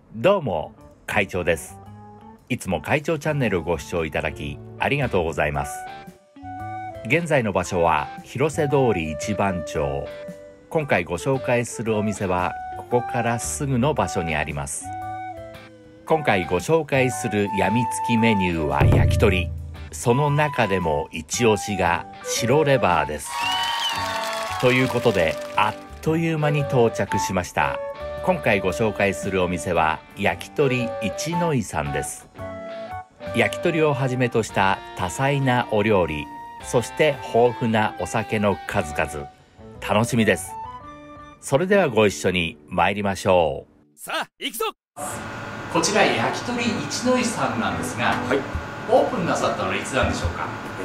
どうも会長です。いつも会長チャンネルをご視聴いただきありがとうございます。現在の場所は広瀬通り一番町。今回ご紹介するお店はここからすぐの場所にあります。今回ご紹介するやみつきメニューは焼き鳥。その中でも一押しが白レバーです。ということであっという間に到着しました。今回ご紹介するお店は焼き鳥一の井さんです。焼き鳥をはじめとした多彩なお料理、そして豊富なお酒の数々、楽しみです。それではご一緒に参りましょう。 さあ行くぞ。 こちら焼き鳥一の井さんなんですが、 はい、 オープンなさったのはいつなんでしょうか。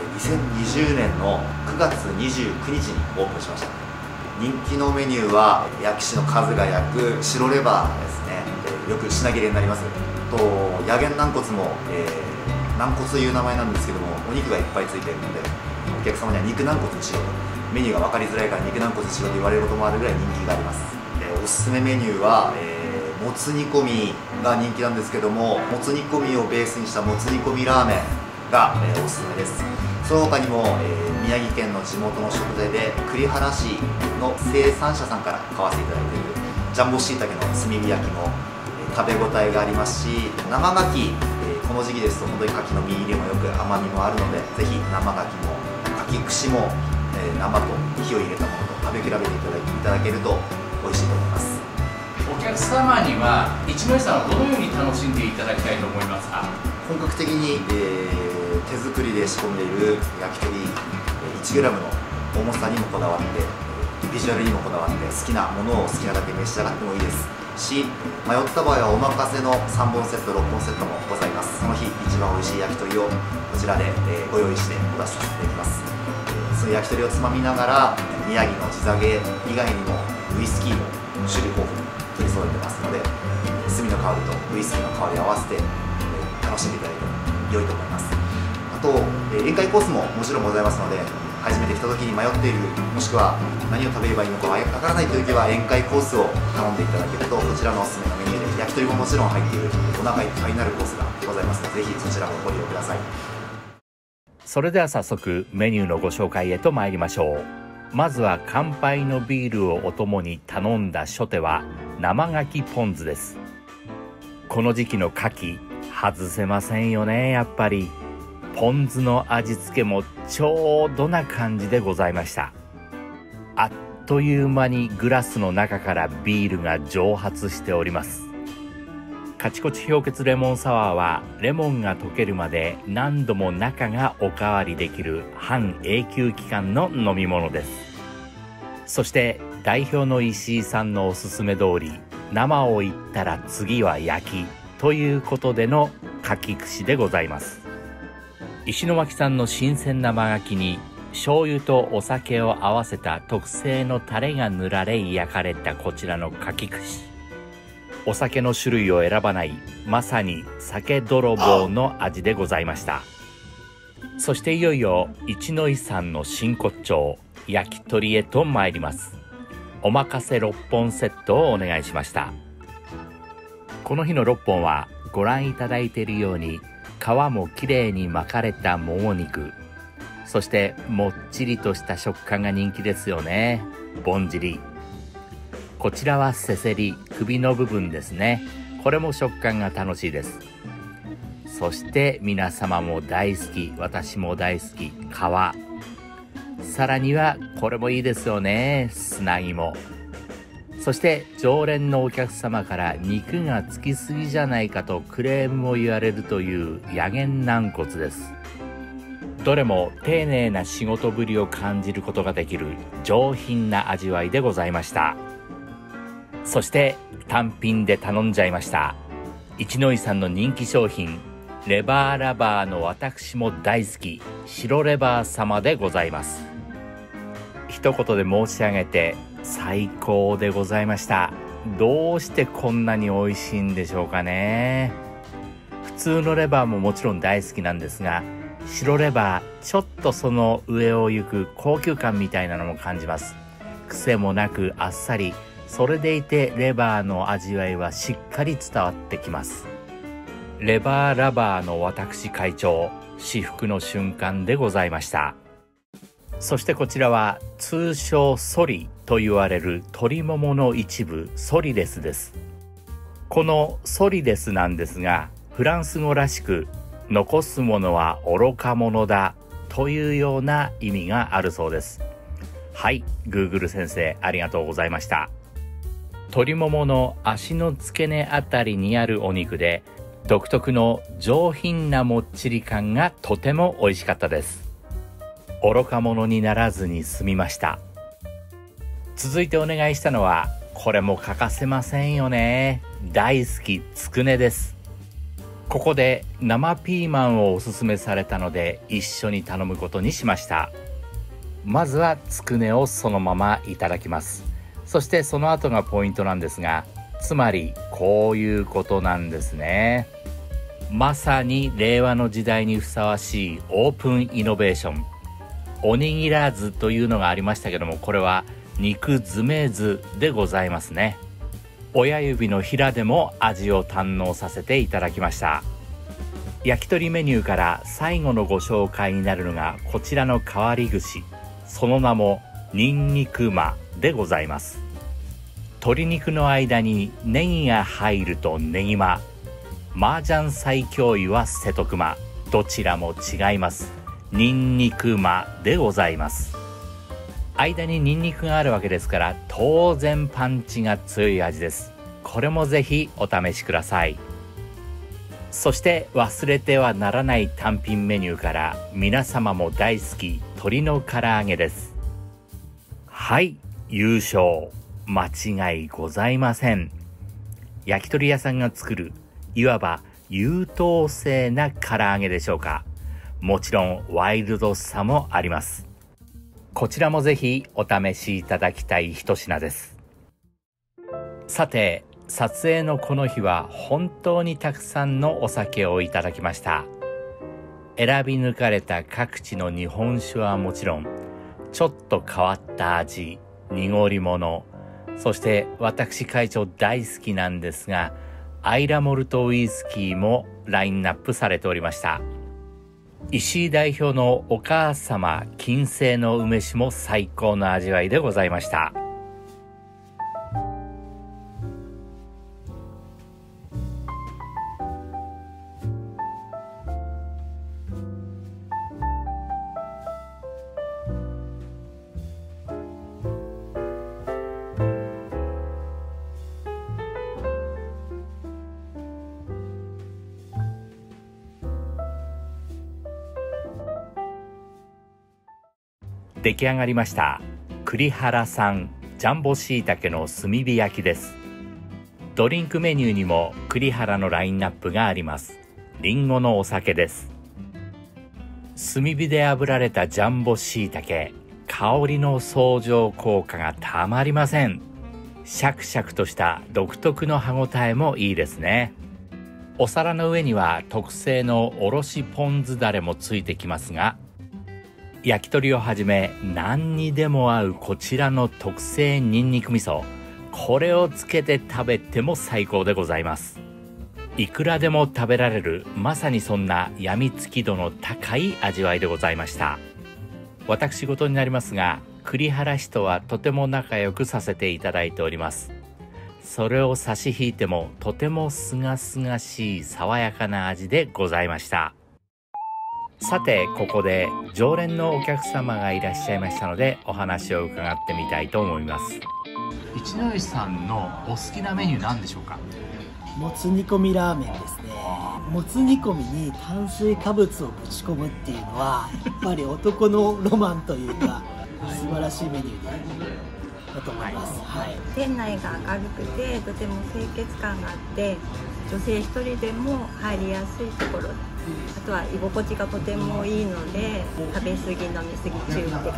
2020年の9月29日にオープンしました。人気のメニューは焼き師の数が焼く白レバーですね。よく品切れになります。とヤゲン軟骨も、軟骨という名前なんですけども、お肉がいっぱいついているので、お客様には肉軟骨にしろと、メニューが分かりづらいから肉軟骨にしろと言われることもあるぐらい人気があります。おすすめメニューは、もつ煮込みが人気なんですけども、もつ煮込みをベースにしたもつ煮込みラーメンが、おすすめです。その他にも、宮城県の地元の食材で栗原市の生産者さんから買わせていただいているジャンボしいたけの炭火焼きも、食べ応えがありますし、生牡蠣、この時期ですと本当に牡蠣の身入りもよく甘みもあるので、ぜひ生牡蠣も牡蠣串も、生と火を入れたものと食べ比べていただけると美味しいと思います。 お客様には一の井さんをどのように楽しんでいただきたいと思いますか。 本格的に、手作りで仕込んでいる焼き鳥 1g の重さにもこだわって、ビジュアルにもこだわって、好きなものを好きなだけ召し上がってもいいですし、迷った場合はお任せの3本セット6本セットもございます。その日一番美味しい焼き鳥をこちらで、ご用意してお出しさせていただきます。その焼き鳥をつまみながら、宮城の地酒以外にもウイスキーも種類豊富に取り揃えてますので、炭の香りとウイスキーの香りを合わせて楽しんでいただいて良いと思います。あと、宴会コースももちろんございますので、初めて来た時に迷っている、もしくは何を食べればいいのかわからないという時は宴会コースを頼んでいただけると、こちらのおすすめのメニューで焼き鳥ももちろん入っているお腹いっぱいになるコースがございますので、ぜひそちらもご利用ください。 それでは早速メニューのご紹介へと参りましょう。まずは乾杯のビールをお供に頼んだ初手は生牡蠣ポン酢です。この時期の牡蠣外せませんよね。やっぱりポン酢の味付けもちょうどな感じでございました。あっという間にグラスの中からビールが蒸発しております。カチコチ氷結レモンサワーはレモンが溶けるまで何度も中がおかわりできる半永久期間の飲み物です。そして代表の石井さんのおすすめ通り、生をいったら次は焼きということでの牡蠣串でございます。石巻産の新鮮な生牡蠣に醤油とお酒を合わせた特製のタレが塗られ焼かれたこちらの牡蠣串。お酒の種類を選ばない、まさに酒泥棒の味でございました。そしていよいよ一の井さんの真骨頂、焼き鳥へと参ります。お任せ6本セットをお願いしました。この日の6本はご覧いただいているように、皮もきれいに巻かれたもも肉、そしてもっちりとした食感が人気ですよね。ぼんじり。こちらはせせり、首の部分ですね。これも食感が楽しいです。そして皆様も大好き、私も大好き、皮。さらにはこれもいいですよね、砂肝。そして常連のお客様から肉がつきすぎじゃないかとクレームを言われるというヤゲン軟骨です。どれも丁寧な仕事ぶりを感じることができる上品な味わいでございました。そして単品で頼んじゃいました。一の井さんの人気商品、レバーラバーの私も大好き、白レバー様でございます。一言で申し上げて最高でございました。どうしてこんなに美味しいんでしょうかね。普通のレバーももちろん大好きなんですが、白レバーちょっとその上を行く高級感みたいなのも感じます。癖もなくあっさり、 それでいてレバーの味わいはしっかり伝わってきます。レバーラバーの私会長、至福の瞬間でございました。そしてこちらは通称ソリと言われる鶏ももの一部、ソリレスです。このソリレスなんですが、フランス語らしく残すものは愚か者だというような意味があるそうです。はい、Google 先生ありがとうございました。鶏ももの足の付け根あたりにあるお肉で、独特の上品なもっちり感がとても美味しかったです。愚か者にならずに済みました。続いてお願いしたのは、これも欠かせませんよね。大好きつくねです。ここで生ピーマンをおすすめされたので一緒に頼むことにしました。まずはつくねをそのままいただきます。そしてその後がポイントなんですが、つまりこういうことなんですね。まさに令和の時代にふさわしいオープンイノベーション。おにぎらずというのがありましたけども、これは肉詰めずでございますね。親指のひらでも味を堪能させていただきました。焼き鳥メニューから最後のご紹介になるのがこちらの変わり串、その名もニンニクマでございます。鶏肉の間にネギが入るとネギマ、麻雀最強位は瀬戸熊、どちらも違います。ニンニクマでございます。間にニンニクがあるわけですから当然パンチが強い味です。これもぜひお試しください。そして忘れてはならない単品メニューから皆様も大好き鶏の唐揚げです。はい、優勝間違いございません。焼き鳥屋さんが作るいわば優等生な唐揚げでしょうか。もちろんワイルドさもあります。こちらもぜひお試しいただきたい一品です。さて、撮影のこの日は本当にたくさんのお酒をいただきました。選び抜かれた各地の日本酒はもちろん、ちょっと変わった味、濁り物、そして私会長大好きなんですが、アイラモルトウイスキーもラインナップされておりました。石井代表のお母様金星の梅酒も最高の味わいでございました。出来上がりました。栗原産ジャンボしいたけの炭火焼きです。ドリンクメニューにも栗原のラインナップがあります。リンゴのお酒です。炭火で炙られたジャンボしいたけ、香りの相乗効果がたまりません。シャクシャクとした独特の歯ごたえもいいですね。お皿の上には特製のおろしポン酢だれもついてきますが、焼き鳥をはじめ何にでも合うこちらの特製ニンニク味噌、これをつけて食べても最高でございます。いくらでも食べられる、まさにそんなやみつき度の高い味わいでございました。私事になりますが、栗原市とはとても仲良くさせていただいております。それを差し引いてもとてもすがすがしい爽やかな味でございました。さて、ここで常連のお客様がいらっしゃいましたのでお話を伺ってみたいと思います。一ノ石さんのお好きなメニュー何でしょうか？ もつ煮込みラーメンですね。もつ煮込みに炭水化物をぶち込むっていうのはやっぱり男のロマンというか素晴らしいメニューだと思います。はい、 店内が明るくてとても清潔感があって、女性一人でも入りやすいところ、あとは居心地がとてもいいので、食べ過ぎ飲み過ぎ注意って感じです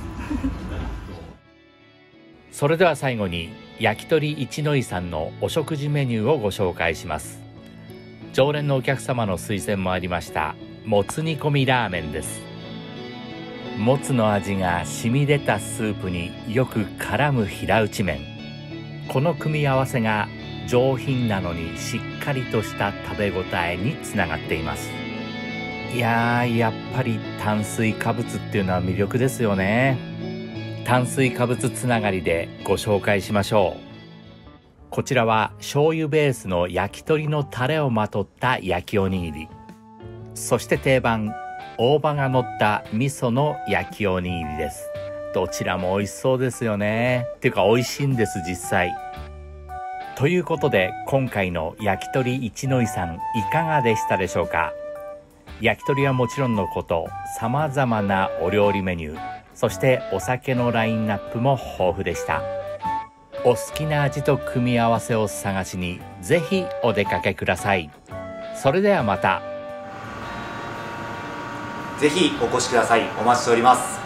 それでは最後に焼き鳥一の井さんのお食事メニューをご紹介します。常連のお客様の推薦もありましたもつ煮込みラーメンです。もつの味が染み出たスープによく絡む平打ち麺、 この組み合わせが上品なのにしっかりとした食べ応えにつながっています。いやー、やっぱり炭水化物っていうのは魅力ですよね。炭水化物つながりでご紹介しましょう。こちらは醤油ベースの焼き鳥のタレをまとった焼きおにぎり、そして定番大葉が乗った味噌の焼きおにぎりです。どちらも美味しそうですよね。っていうか美味しいんです、実際。ということで今回の焼き鳥一の井さん、いかがでしたでしょうか。焼き鳥はもちろんのこと、様々なお料理メニュー、そしてお酒のラインナップも豊富でした。お好きな味と組み合わせを探しにぜひお出かけください。それではまた。 ぜひお越しください。お待ちしております。